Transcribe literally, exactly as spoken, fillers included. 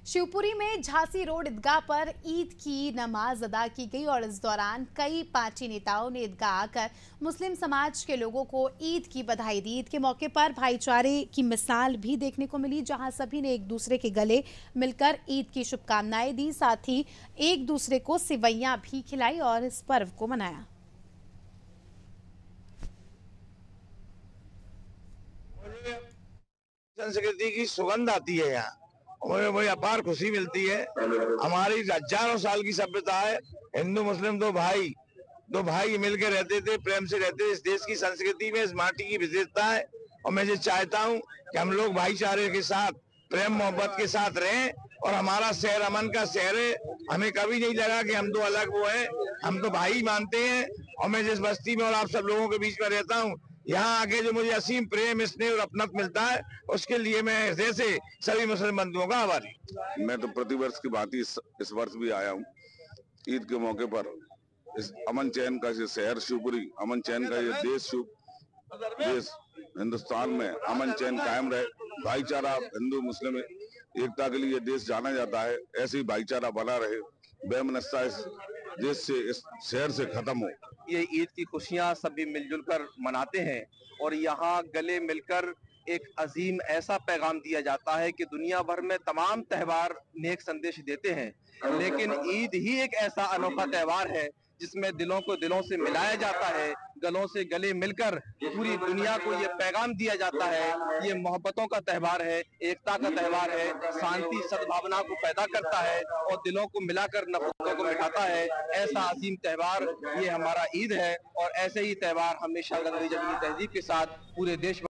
शिवपुरी में झांसी रोड ईदगाह पर ईद की नमाज अदा की गई और इस दौरान कई पार्टी नेताओं ने ईदगाह आकर मुस्लिम समाज के लोगों को ईद की बधाई दी। ईद के मौके पर भाईचारे की मिसाल भी देखने को मिली, जहां सभी ने एक दूसरे के गले मिलकर ईद की शुभकामनाएं दी, साथ ही एक दूसरे को सिवैयां भी खिलाई और इस पर्व को मनाया। संस्कृति की सुगंध आती है यहाँ, मुझे बड़ी अपार खुशी मिलती है। हमारी हजारों साल की सभ्यता है, हिंदू मुस्लिम दो भाई दो भाई मिलकर रहते थे, प्रेम से रहते थे। इस देश की संस्कृति में इस माटी की विशेषता है और मैं ये चाहता हूँ कि हम लोग भाईचारे के साथ, प्रेम मोहब्बत के साथ रहें और हमारा शहर अमन का शहर है। हमें कभी नहीं लगा कि हम दो अलग वो हैं, हम तो भाई मानते हैं। और मैं जिस बस्ती में और आप सब लोगों के बीच में रहता हूँ, यहाँ आके जो मुझे असीम प्रेम, स्नेह और अपनत मिलता है, उसके लिए मैं हृदय से सभी मुस्लिम बंधुओं का आभारी। मैं तो प्रतिवर्ष की भांति इस, इस वर्ष भी आया हूँ। ईद के मौके पर इस अमन चैन का ये शहर शिवपुरी, अमन चैन का ये देश, शिव देश हिंदुस्तान में अमन चैन कायम रहे, भाईचारा हिंदू मुस्लिम एकता के लिए ये देश जाना जाता है। ऐसे ही भाईचारा बना रहे, बेमनस्ता इस देश से, इस शहर से खत्म हो। ये ईद की खुशियां सभी मिलजुल कर मनाते हैं और यहाँ गले मिलकर एक अजीम ऐसा पैगाम दिया जाता है कि दुनिया भर में तमाम त्योहार नेक संदेश देते हैं, लेकिन ईद ही एक ऐसा अनोखा त्योहार है जिसमें दिलों को दिलों से मिलाया जाता है, गलों से गले मिलकर पूरी दुनिया को ये पैगाम दिया जाता है। ये मोहब्बतों का त्योहार है, एकता का त्योहार है, शांति सद्भावना को पैदा करता है और दिलों को मिलाकर नफरतों को मिटाता है। ऐसा अजीम त्योहार ये हमारा ईद है और ऐसे ही त्योहार हमेशा लंगरी जंगली तहजीब के साथ पूरे देश